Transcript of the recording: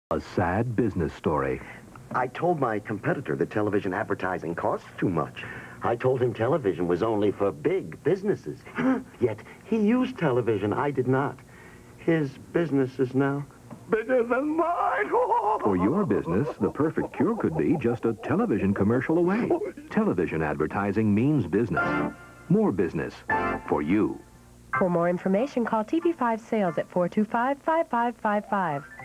A sad business story. I told my competitor that television advertising costs too much. I told him television was only for big businesses. Yet he used television. I did not. His business is now bigger than mine. For your business, the perfect cure could be just a television commercial away. Television advertising means business. More business for you. For more information, call TV5 Sales at 425-5555.